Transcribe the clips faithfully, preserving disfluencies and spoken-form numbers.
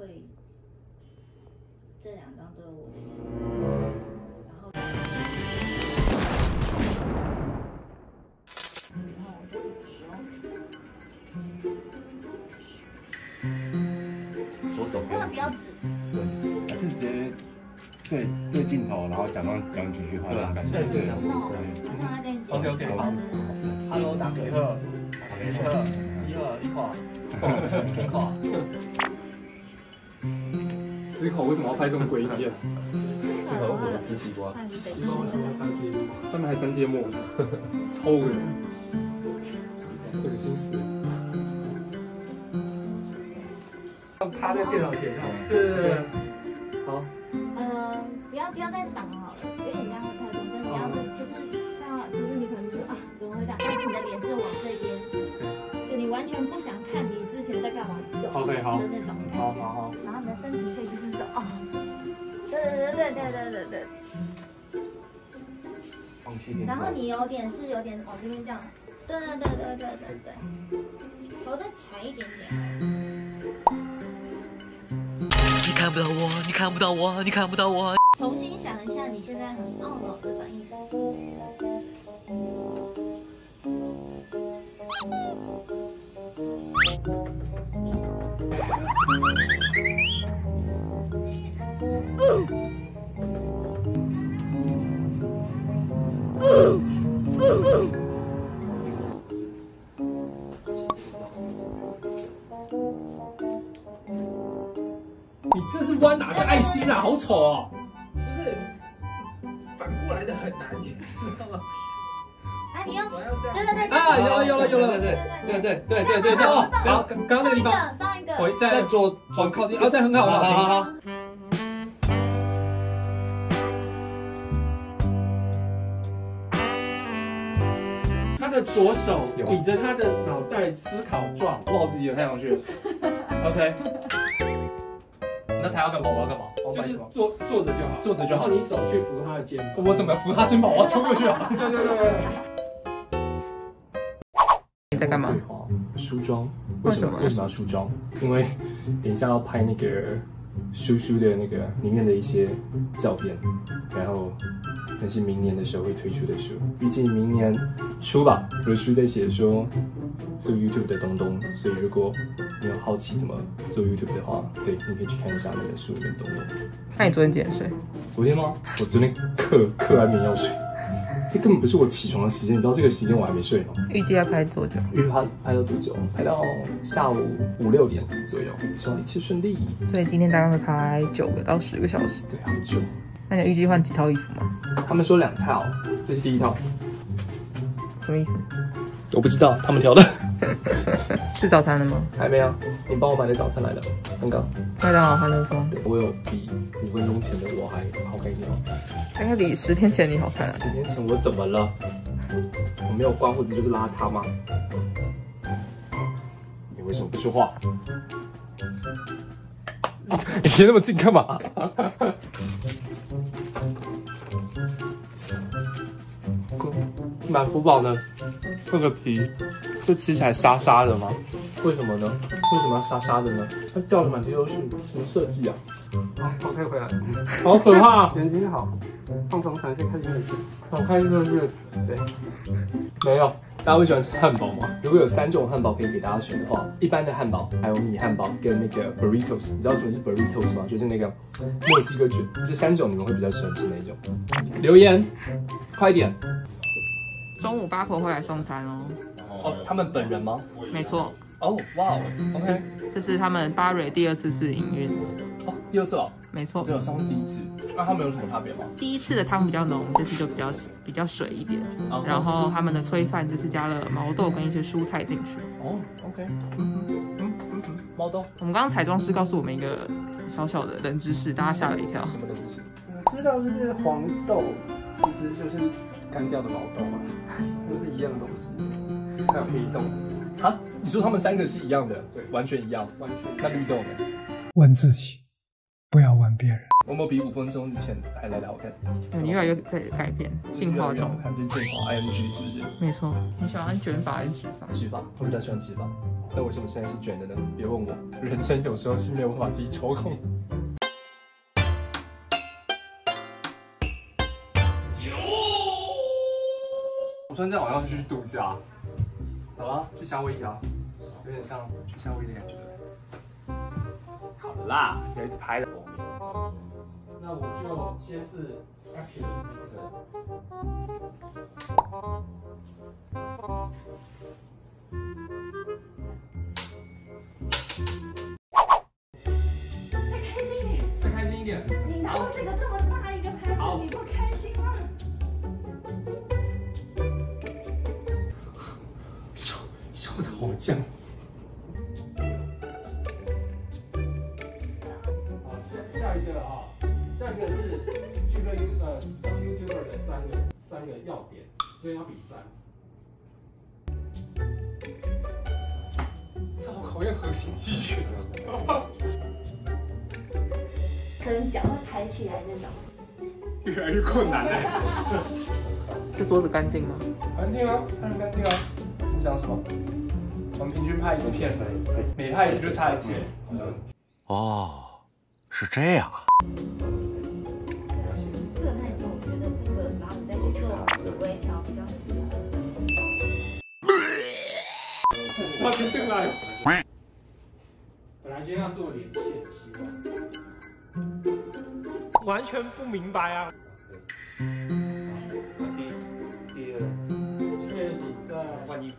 会这两张都有我的名字，然后然后我就一直修。 左手不用不要指， 对， 还是直接对对镜头，然后假装讲几句话那种感觉。对对对。 马上再跟你 OK OK 好。Hello， 大家好，大家好，你好，你好，你好。 思考为什么要拍这种诡异片？ 这个我的吃西瓜。 上面还沾芥末，超恶心，恶心死了。趴在电脑前上，对对对，好。 呃，不要不要再挡好了，因为你这样会太重，所以你要就是那，就是你可能就啊，怎么会这样？因为你的脸是往这边，就你完全不想看你之前在干嘛走 OK 好， 的那种感觉。 好好好。 然后你的身体可以就是走哦，对对对对对对对对。然后你有点是有点往这边这样，对对对对对对对，头再抬一点点。 你看不到我，你看不到我，你看不到我。 重新想一下你现在很懊恼的反应。 你这是弯哪是爱心啊？好丑哦！不是，反过来的很难，你知道吗？ 啊，你要，对对对， 啊，有了有了有了， 对对对对对对对对。 哦，好，刚刚那个地方， 上一个， 回再做往靠近，哦，对，很好， 好好好。 他的左手比着他的脑袋思考状，帽子也太上去了。OK。 那他要干嘛？我要干嘛？ 就是坐坐着就好， 坐着就好。 然后你手去扶他的肩膀。 我怎么扶他肩膀？我要冲过去啊！ 对对对对。 你在干嘛？ 梳妆。为什么？为什么要梳妆？因为等一下要拍那个叔叔的那个里面的一些照片，然后那是明年的时候会推出的书。毕竟明年初吧，我的书在写说做 YouTube 的东东，所以如果你有好奇怎么做 YouTube 的话，对，你可以去看一下那本书里面东东。 那你昨天几点睡？ 昨天吗？我昨天嗑嗑安眠药睡。这根本不是我起床的时间，你知道这个时间我还没睡吗？ 预计要拍多久？ 预计拍拍到多久？拍到下午五六点左右，希望一切顺利。 所以今天大概会拍九个到十个小时。 对，好久。 那你预计换几套衣服吗？ 他们说两套，这是第一套。 什么意思？ 我不知道，他们挑的。 吃早餐了吗？ 还没有，你帮我买的早餐来了，刚刚。 麦当劳欢乐颂。 对，我有比五分钟前的我还好看一点哦。 大概比十天前你好看啊。 十天前我怎么了？我没有刮胡子就是邋遢吗？你为什么不说话？你别那么近干嘛？满福宝呢？这个皮是吃起来沙沙的吗？为什么呢？为什么要沙沙的呢？它掉的满地都是，什么设计啊？ 好，我可以回来。 好可怕！ 眼睛好，放松闪现，开心的事。 好开心的是， 对， 没有。大家会喜欢吃汉堡吗？如果有三种汉堡可以给大家选的话，一般的汉堡，还有米汉堡跟那个 burritos， 你知道什么是 burritos 吗？就是那个墨西哥卷。这三种你们会比较喜欢吃哪一种？留言，快一点。 中午八婆会来送餐哦。 哦，他们本人吗？ 没错。 哦，哇 ，OK， 这是他们巴蕊第二次试营运。 哦，第二次哦。 没错。 对，上次第一次。那他们有什么差别吗？ 第一次的汤比较浓，这次就比较比较水一点。哦、然后他们的炊饭就是加了毛豆跟一些蔬菜进去。 哦 ，OK， 嗯嗯嗯嗯，毛豆。 我们刚刚彩妆师告诉我们一个小小的冷知识，大家吓了一跳。 什么冷知识？ 知道就是黄豆，其实就是干掉的毛豆嘛，都是一样的东西。还有黑豆。 啊？你说他们三个是一样的？对，完全一样。 完全。 那绿豆呢？ 问自己。 不要玩别人。 我们比五分钟之前还来的好看。 嗯，越来越在改变，进化中。 好看，就是进化 I M G 是不是？ 没错。你喜欢卷发还是直发？ 直发，我比较喜欢直发。那为什么现在是卷的呢？别问我，人生有时候是没有办法自己抽空。我昨天在晚上就去度假，走了，去夏威夷啊，有点像去夏威夷的感觉。好啦，要一直拍了。那我就先是 action 那个。再开心一点。 你拿到这个这么大一个牌子，你不开心吗？ 笑笑得好犟。 好，下下一个啊，下一个是这个 U 呃当 YouTuber 的三个三个要点，所以要比三。 这好考验核心肌群啊！ 可能脚会抬起来那种。 越来越困难嘞。 这桌子干净吗？ 干净啊，当然干净啊。你讲什么？我们平均拍一次片，每拍一次就差一次。 哦，是这样啊。 这个太重，我觉得这个然后你再去做微调比较适合。 我决定了。 本来今天要做连线，希望完全不明白啊。 第第二，今天你在换衣服。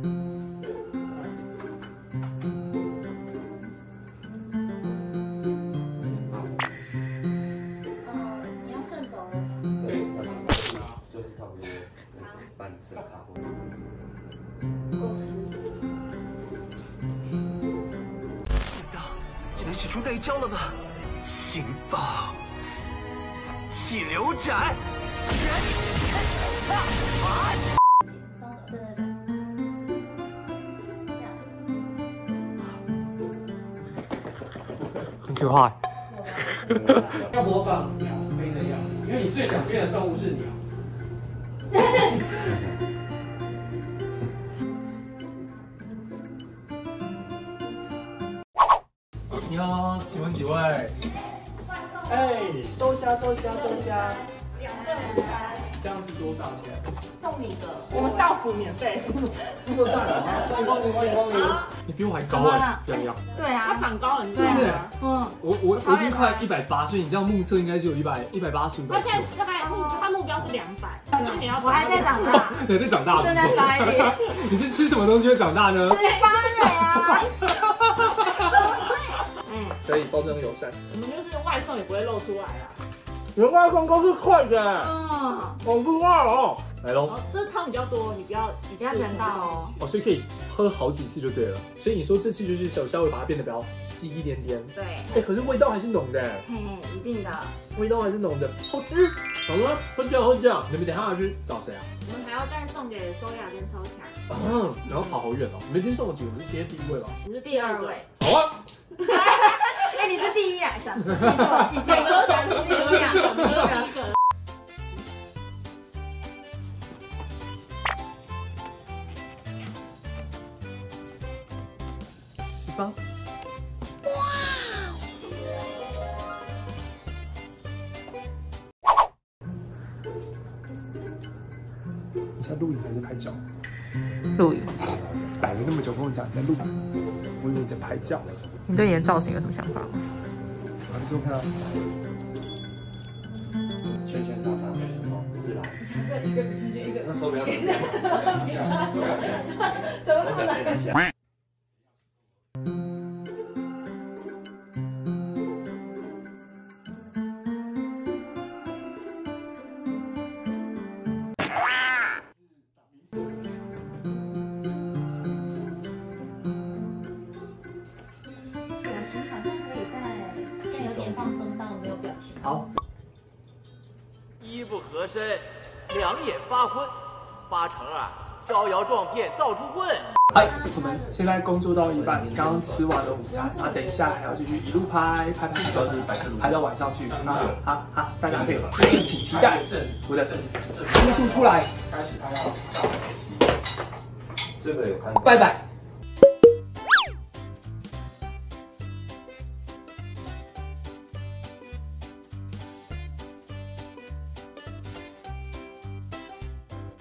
呃，你要顺手。 对， 就是差不多半次卡过。 够湿。 也能洗出内胶了吧？行吧，气流斩！ 稍等，对对对。 很可怕。 要模仿鸟飞的样子，因为你最想变的动物是鸟。 你好，请问几位？ 哎，豆虾豆虾豆虾， 两份午餐， 这样是多少钱？ 送你的，我们到府免费。 这么赞啊！欢迎光临，欢迎光临。你比我还高哎，这样样。 对啊，它长高很多。 对， 嗯， 我我我已经快一百八，所以你这样目测应该是有一百一百八十五百九。 大概目它目标是两百，就是你要我还在长大。 对，在长大。 正在发育。 你是吃什么东西会长大呢？ 吃芭蕾啊。 可以，保证友善。 我们就是外送也不会露出来啦。 人外送都是快的， 嗯， 好不快哦。来喽， 这汤比较多，你不要不要全倒哦。 哦，所以可以喝好几次就对了。所以你说这次就是小稍微把它变得比较稀一点点。 对。 哎，可是味道还是浓的。 嘿，一定的。 味道还是浓的，好吃。好了，喝酱喝酱，你们等下要去找谁啊？ 我们还要再送给收雅跟超强。 嗯，然后跑好远哦。你们今天送我几个？我是今天第一位吧？ 你是第二位。 好啊。 哎，你是第一啊！想记错，记错，我想是第一啊，想第一个。 十八。你在录影还是拍照？ 录影。 摆了那么久跟我讲你在录影，我以为你在拍照。 你对你的造型有什么想法吗？ 好，你说看啊。 圈圈叉叉是啦。 这一个圈圈一个。 那手表怎么样？手表先，手表先一下。 好。 一不合身，两眼发昏，八成啊招摇撞骗，到处混。 嗨，我们现在工作到一半，刚刚吃完了午餐，啊，等一下还要继续一路拍拍拍拍，拍到晚上去啊啊啊！大家可以敬请期待我的叔叔出来，这个有看，拜拜。